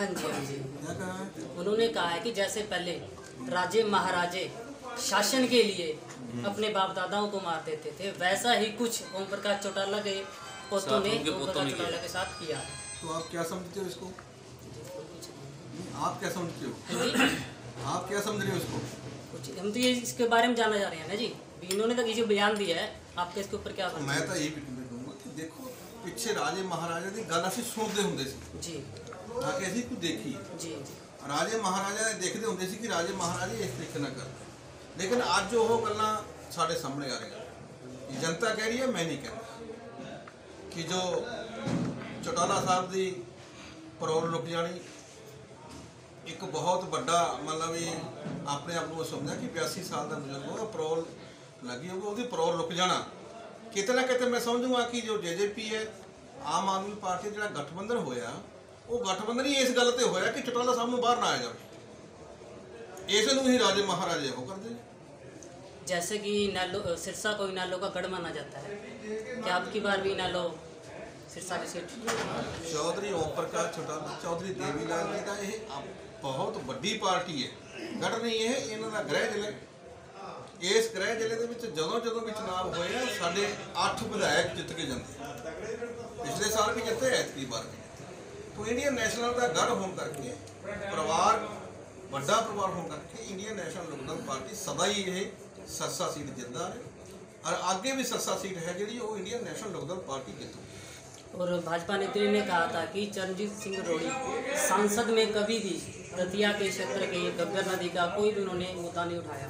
हाँ जी, हाँ जी। क्या कहा है? उन्होंने कहा है कि जैसे पहले राजे महाराजे शासन के लिए अपने बाप दादाओं को मार देते थे, वैसा ही कुछ ओम प्रकाश चौटाला के पोतों ने ओम प्रकाश चौटाला के साथ किया है। तो आप क्या समझते हो इसको? आप क्या समझते हो? हाँ जी, आप क्या समझ रहे हो इसको? कुछ हम तो ये इसके बारे में जानना चाह रहे हैं ना जी। इन्होंने तो ये जो बयान दिया है, आपके इसके ऊपर क्या? तो मैं तो यही कहूँगा कि देखो, पिछे राजे महाराजा की गल ਅਸੀਂ ਸੁਣਦੇ ਹੁੰਦੇ ਸੀ जी ਤਾਂ ਕਿ ਅਸੀਂ ਕੁਝ ਦੇਖੀ। जी जी ਰਾਜੇ ਮਹਾਰਾਜਾ ਨੇ ਦੇਖਦੇ ਹੁੰਦੇ ਸੀ ਕਿ ਰਾਜੇ ਮਹਾਰਾਜੇ ਇਸ ਤਰੀਕੇ ਨਾਲ ਕਰ, ਲੇਕਿਨ ਅੱਜ ਉਹ ਗੱਲਾਂ ਸਾਡੇ ਸਾਹਮਣੇ ਆ ਰਹੀਆਂ। ਜਨਤਾ ਕਹਿ ਰਹੀ ਹੈ, ਮੈਂ ਨਹੀਂ ਕਹਿੰਦਾ ਕਿ ਜੋ ਚੌਟਾਲਾ ਸਾਹਿਬ ਦੀ ਪਰੋਲ ਰੁਕ ਜਾਣੀ ਇੱਕ ਬਹੁਤ ਵੱਡਾ ਮਤਲਬ ਵੀ ਆਪਣੇ ਆਪ ਨੂੰ ਸਮਝਿਆ ਕਿ 82 ਸਾਲ ਦਾ ਬਜ਼ੁਰਗ ਉਹਦਾ ਪਰੋਲ ਲੱਗੀ ਹੋਊਗੀ, ਉਹਦੀ ਪਰੋਲ ਰੁਕ ਜਾਣਾ ਕਿਤੇ ਨਾ ਕਿਤੇ ਮੈਂ ਸਮਝੂਗਾ ਕਿ ਜੋ ਜੇਜੇਪੀ ਹੈ, ਆਮ ਆਦਮੀ ਪਾਰਟੀ ਜਿਹੜਾ ਗਠਬੰਧਨ ਹੋਇਆ, ਉਹ ਗਠਬੰਧਨ ਹੀ ਇਸ ਗੱਲ ਤੇ ਹੋਇਆ ਕਿ ਚੌਟਾਲਾ ਸਾਹਿਬ ਨੂੰ ਬਾਹਰ ਨਾ ਆਇਆ ਜਾਵੇ। ਇਸ ਨੂੰ ਹੀ ਰਾਜੇ ਮਹਾਰਾਜੇ ਉਹ ਕਰਦੇ। जैसे कि इनेलो सिरसा को इनेलो का गढ़ माना जाता है, क्या अब की बार भी इनेलो सिरसा की सीट? चौधरी ओम प्रकाश चौटाला, चौधरी देवी लाल जी का ये बहुत ਵੱਡੀ ਪਾਰਟੀ ਹੈ, ਗੜ ਨਹੀਂ ਇਹ ਇਹਨਾਂ ਦਾ ਗ੍ਰਹਿ ਜ਼ਿਲ੍ਹਾ। ਇਸ ਗ੍ਰਹਿ ਜ਼ਿਲ੍ਹੇ ਦੇ ਵਿੱਚ ਜਦੋਂ ਵੀ ਚੁਣਾਵ ਹੋਏ ਆ, ਸਾਡੇ 8 ਵਿਧਾਇਕ ਜਿੱਤ ਕੇ ਜਾਂਦੇ। ਪਿਛਲੇ ਸਾਲ ਵੀ ਜਿੱਤੇ, ਐਤਕੀ ਵਾਰ ਵੀ। तो इंडियन नेशनल का गढ़ होने करके परिवार बड़ा परिवार होने करके इंडियन नेशनल लोकदल पार्टी सदा ही ये सरसा सीट जितदा है और आगे भी सरसा सीट है जी वो इंडियन नेशनल लोकदल पार्टी जीतू। और भाजपा नेत्री ने कहा था कि चरणजीत सिंह रोड़ी सांसद में कभी भी दतिया के क्षेत्र के गब्बर नदी का कोई भी उन्होंने मुद्दा नहीं उठाया।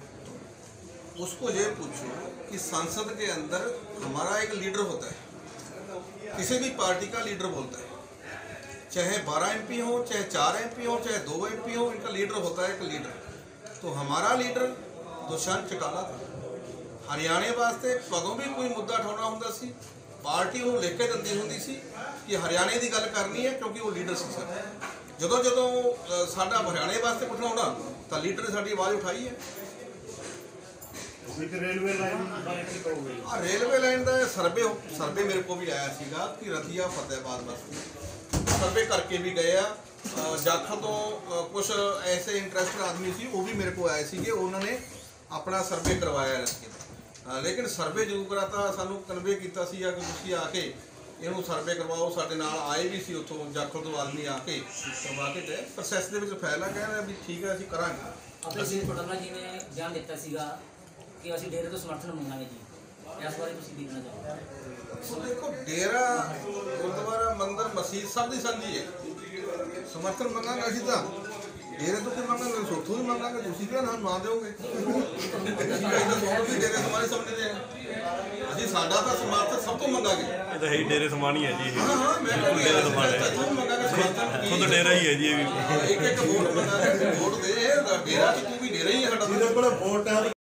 उसको ये पूछो कि संसद के अंदर हमारा एक लीडर होता है, किसी भी पार्टी का लीडर बोलता है, चाहे 12 MP हो, चाहे 4 MP हो, चाहे 2 MP हो, इनका लीडर होता है एक लीडर। तो हमारा लीडर दुष्यंत चौटाला था। हरियाणे वास्ते कदों भी कोई मुद्दा उठाना होंदा सी, पार्टी वो लिख के दिंदी हुंदी सी कि हरियाणे की गल करनी है, क्योंकि वो लीडर सी साडा। जदों साडा हरियाणे वास्ते कुछ होना तो लीडर ने साडी आवाज़ उठाई है। रेलवे लाइन रेलवे लाइन का सर्वे मेरे को भी आया सीगा कि रतिया फतेहाबाद वास्ते सर्वे करके भी गए आ। जाखल तो कुछ ऐसे इंटरेस्टेड आदमी सी वो भी मेरे को आए थे, उन्होंने अपना सर्वे करवाया रस्ते। लेकिन सर्वे जरूर कराता सानू कन्वे किया कि तुसीं आके इहनूं सर्वे करवाओ। साडे नाल आए भी सी उत्थों जाखल तो आदमी आके करवा के गए। प्रोसैस दे विच फैसला कहना भी ठीक है असीं करांगे। अपने श्री चौटाला जी ने बयान दिता सीगा कि असीं डेरे तो समर्थन मंगांगे जी, इस बारे तुसीं देखना चाहो? देखो, डेरा गुरुद्वारा मंदिर मसीत सब की साझी है, समर्थन मंगांगे असीं तां डेरे तो मंगांगे, सोथों भी मंगांगे, तुसीं क्या ना दोगे? डेरे समाने समझते हैं असीं, साडा तां समर्थन सब तो मंगांगे। ਇਹ ਤਾਂ ਹੈ ਹੀ ਡੇਰੇ ਸਮਾਨ ਹੀ ਹੈ ਜੀ। हाँ हाँ मैं डेरे समान है, खुद डेरा ही है जी। ये भी एक वोट मंगांगे, वोट दे डेरा तू भी डेरा ही है साडा।